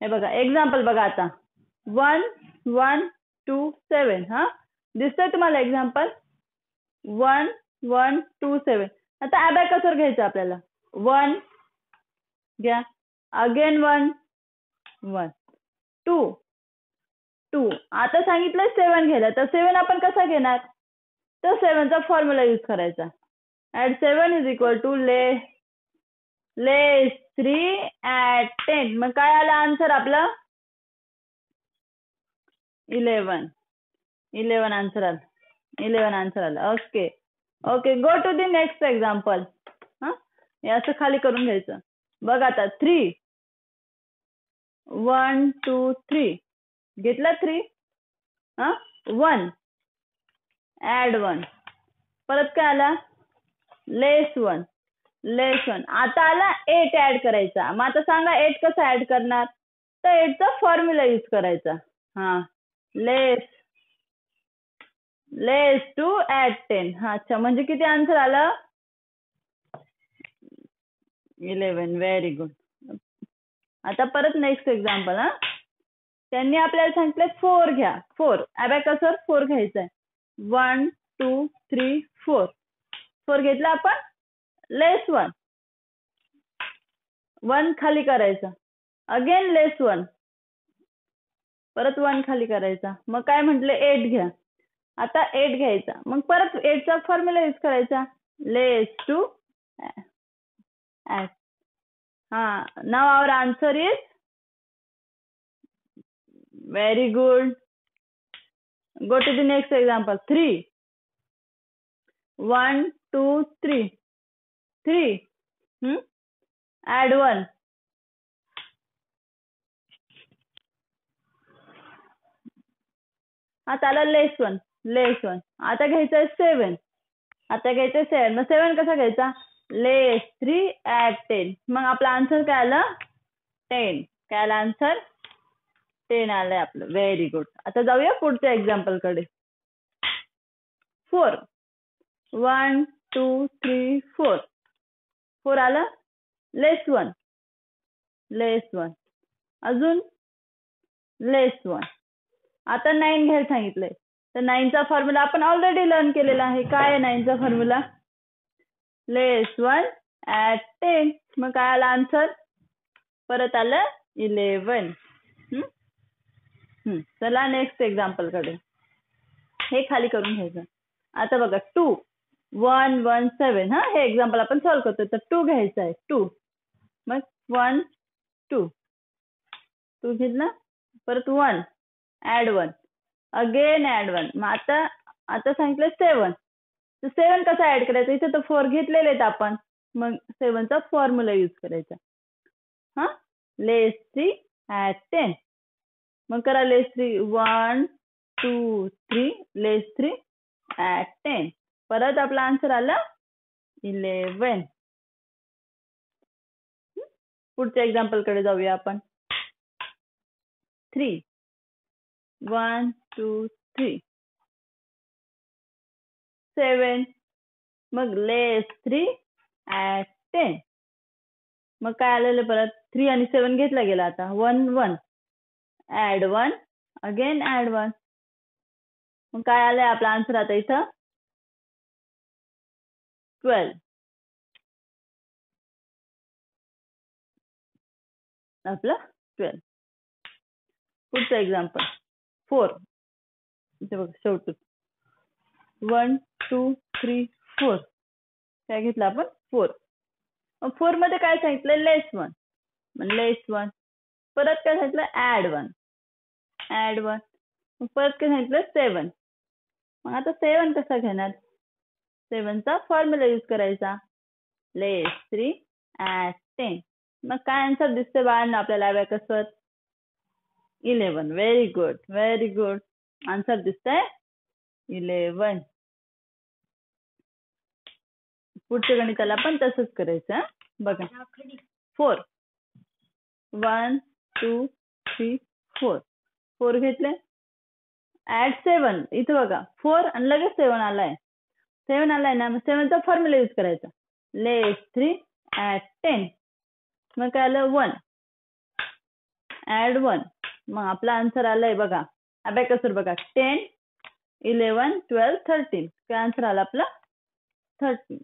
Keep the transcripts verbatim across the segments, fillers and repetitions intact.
हे बघा एक्झाम्पल बघा आता वन वन टू सेवन. हा दिसतंय तुम्हाला example one one two seven. आता अबॅकसवर घ्यायचं आपल्याला. वन घ्या, again one one two two. आता सांगितलं सेवन घ्यायला, तर सेवन आपण कसा घेणार? तर सेवनचा फॉर्म्युला यूज करायचा. Add seven is equal to le less three add ten. मग काय आलं आन्सर आपलं? इलेवन. इलेवन आन्सर आलं. इलेवन आन्सर आलं. Okay okay go to the next example. हा हे असं खाली करून घ्यायचं. बघ आता थ्री वन टू थ्री घेतला थ्री. हा वन ऍड वन. परत काय आला? Less one less one. आता आला एट ऍड करायचा. मग आता सांगा एट कसा ऍड करणार? तर एटचा फॉर्म्युला यूज करायचा. हा less less two add ten. हा अच्छा म्हणजे किती आन्सर आलं? इलेवन. Very good. आता परत नेक्स्ट एक्झाम्पल. हा त्यांनी आपल्याला सांगितलं फोर घ्या. फोर अबॅकसवर फोर घ्यायचा आहे. One two three four. Four घेतला आपण. लेस वन वन खाली करायचा. Again less one. परत वन खाली करायचा. मग काय म्हटलं? एट घ्या. आता एट घ्यायचा. मग परत एटचा फॉर्म्युला यूज करायचा. Less two add. हा now our answer is very good. Go to the next example. Three one two three three. Hmm add one. आता आला लेस वन लेस वन. आता घ्यायचं सेवन. आता घ्यायचं सेवन. मग सेवन कसा घ्यायचा? Less three add ten. मग आपला आन्सर काय आलं? टेन. काय आलं आन्सर? टेन आलंय आपलं. Very good. आता जाऊया पुढच्या एक्झाम्पल कडे. Four one two three four. Four आलं. Less one less one. अजून लेस वन. आता नाईन घ्यायला सांगितलंय. तर नाईनचा फॉर्म्युला आपण ऑलरेडी लर्न केलेला आहे. काय आहे नाईनचा formula? Less one add ten. मग काय आला आन्सर? परत आलं इलेवन. चला नेक्स्ट एक्झाम्पल कडे. हे खाली करून घ्यायचं. आता बघा टू वन वन सेवन. हा हे एक्झाम्पल आपण सॉल्व्ह करतो. तर टू घ्यायचं आहे. टू. मग वन टू टू घेतला. परत one add one. Again add one. मग आता आता सांगितलं सेवन. तर सेवन कसा ऍड करायचा? इथे तर फोर घेतलेले आहेत आपण. मग सेवनचा फॉर्म्युला यूज करायचा. हा लेस थ्री ऍट टेन. मग करा less three. One two three less three add ten. परत आपला आन्सर आला इलेवन. पुढच्या एक्झाम्पल कडे जाऊया आपण. Three one two three seven. मग लेस थ्री ऍट टेन. मग काय आलेलं? परत थ्री आणि सेवन घेतला गेला. आता one one add one. Again add one. मग काय आलंय आपला आन्सर आता इथं? ट्वेल्व. आपलं ट्वेल्व. पुढचं एक्झाम्पल. फोर. इथे बघ शेवटी वन टू थ्री फोर. काय घेतलं आपण? फोर. फोर मध्ये काय सांगितलं? Less one. Less one. परत काय सांगितलं? Add one. Add one. परत काय सांगितलं? सेवन. मग आता सेवन कसा घेणार? सेवनचा फॉर्म्युला यूज करायचा. Less three add ten. मग काय आन्सर दिसते बाळांना आपल्याला अबॅकसवर? Eleven. Very good very good. Answer दिसतंय इलेवन. पुढच्या गणिताला पण तसंच करायचं. बघा four one two three four. Four घेतले. Add seven. इथं बघा फोर आणि लगेच सेवन आलाय. सेवन आलाय ना. मग सेवनचा फॉर्म्युला यूज करायचा. Less three add ten. मग काय आलं? One add one. मग आपला आन्सर आलाय बघा अबॅकसवर बघा टेन इलेवन ट्वेल्व थर्टीन. काय आन्सर आला आपला थर्टीन.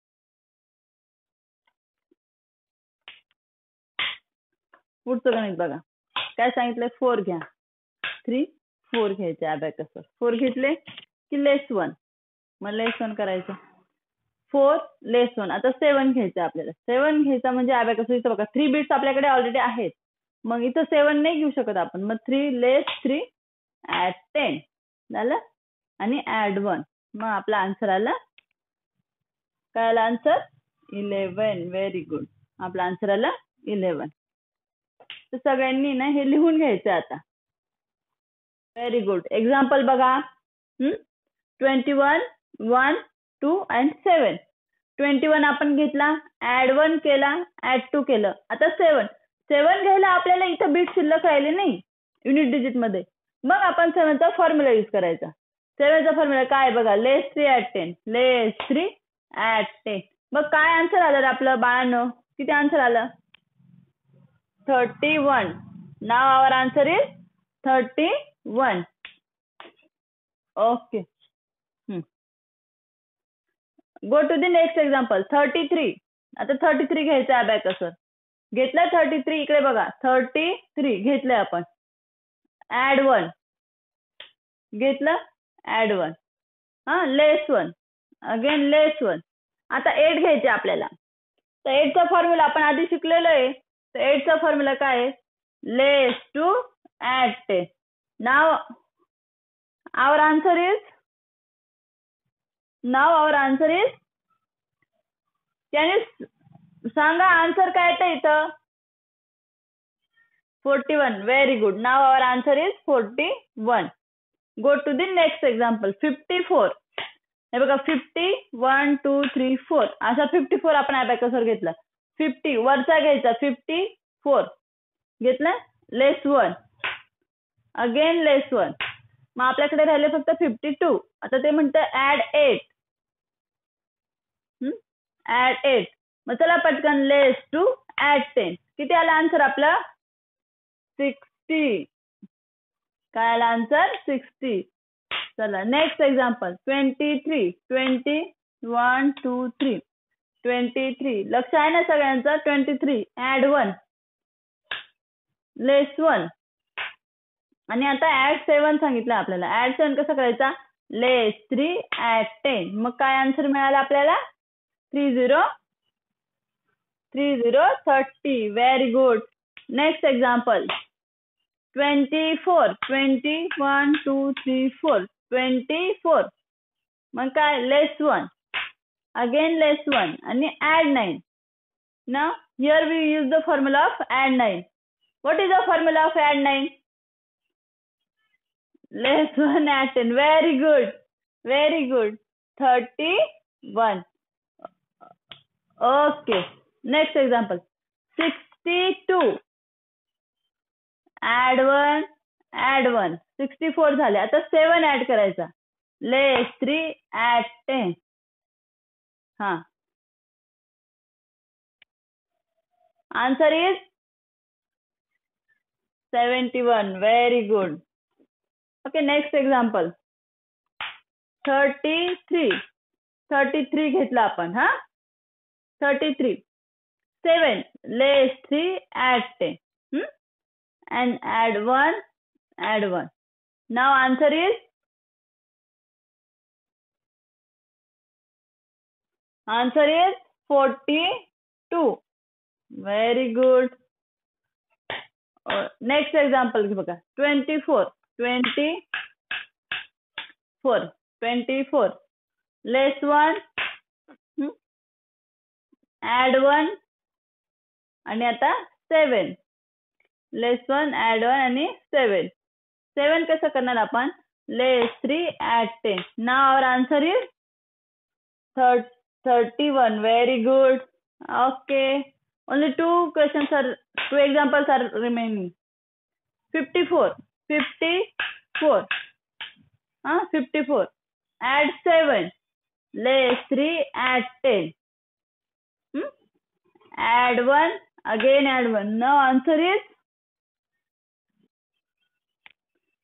पुढचं गणित बघा काय सांगितलंय फोर घ्या. थ्री फोर घ्यायचे अबॅकसवर. फोर घेतले की लेस वन. मग लेस वन करायचं. Four less one. आता सेवन घ्यायचं आपल्याला. सेवन घ्यायचा म्हणजे अबॅकसवर इथं बघा थ्री बिट्स आपल्याकडे ऑलरेडी आहेत. मग इथं सेवन नाही घेऊ शकत आपण. मग three less three add ten झालं आणि ऍड वन. मग आपला आन्सर आला काय आला आन्सर इलेवन. Very good. आपला आन्सर आला इलेवन. तर सगळ्यांनी ना हे लिहून घ्यायचं आता. Very good. एक्झाम्पल बघा twenty one one two and seven. Twenty one आपण घेतला ऍड वन केला ऍड टू केलं. आता सेवन सेवन घ्यायला आपल्याला इथं बीट शिल्लक राहिले नाही युनिट डिजिट मध्ये. मग आपण सेवनचा फॉर्म्युला यूज करायचा. सेवनचा फॉर्म्युला काय बघा less three add ten. Less three add ten. मग काय आन्सर आलं आपलं बाळांनो किती आन्सर आलं thirty one. Now our answer is thirty one. Okay. Go to the next example thirty three. आता थर्टी थ्री घ्यायचं अबॅकसवर. घेतलं थर्टी थ्री. इकडे बघा थर्टी थ्री घेतलंय आपण. ऍड वन घेतलं ऍड वन. हा less one again less one. आता एट घ्यायचे आपल्याला. तर एटचा फॉर्म्युला आपण आधी शिकलेलो आहे. तर एटचा फॉर्म्युला काय आहे less two add ten. Now our answer is now our answer is त्याने सांगा आन्सर काय येतं इथं forty one. Very good. Now our answer is forty one. Go to the next example fifty four. हे बघा fifty one two three four असा fifty four आपण अबॅकसवर घेतला. फिफ्टी वरचा घ्यायचा फिफ्टी फोर घेतलं less one again less one. मग आपल्याकडे राहिले फक्त फिफ्टी टू. आता ते म्हणतं ऍड एट. Add eight. मग चला पटकन लेस टू ऍड टेन. किती आला आन्सर आपला सिक्स्टी. काय आला आन्सर सिक्स्टी. चला next example twenty three. Twenty one two three twenty three. लक्ष आहे ना सगळ्यांचं. Twenty three add one less one. आणि आता ऍड सेवन सांगितलं आपल्याला. ऍड सेवन कसं करायचा लेस थ्री ऍट टेन. मग काय आन्सर मिळाला आपल्याला three zero three zero thirty. Very good. Next example twenty four. Twenty one two three four twenty four. मग काय less one again less one आणि add nine. Now here we use the formula of add nine. What is the formula of add nine less one add ten. Very good. Very good. Thirty one. Okay. Next example sixty two. Add one add one. Sixty four झाले. आता seven add करायचा less three add ten. हा answer is seventy one. Very good. Okay. Next example thirty three. Thirty three घेतला आपण. हा thirty three. Seven less three add ten. and add one add one. Now answer is answer is forty-two. Very good. Uh, next example बघा twenty-four. twenty-four. twenty-four. Less one. Hmm? Add one. आणि आता seven. Less one add one आणि seven. Seven कसं करणार आपण less three add ten. Now our answer is thirty one. Very good. Okay. Only two questions are two examples are remaining. Fifty four. Fifty four. हा fifty four. Add seven less three add ten. Add one again add one. Now answer is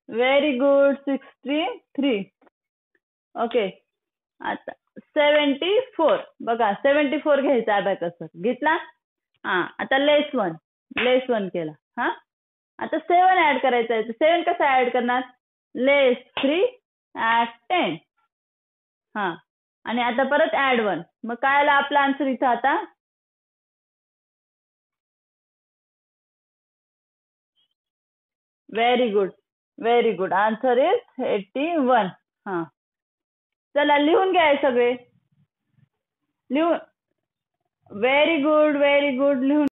very good. Sixty three. Okay. आता seventy four. बघा seventy four घ्यायचा अबॅकसवर. घेतला? हा. आता लेस one. Less one केला. हा. आता सेवन ऍड करायचं आहे. सेवन कसं ऍड करणार? Less three add ten. हा. आणि आता परत ऍड वन. मग काय आला आपला आन्सर इथं आता? Very good. Very good. Answer is eighty one. हा. चला लिहून घ्या हे सगळे. लिहून. Very good. Very good. लिहून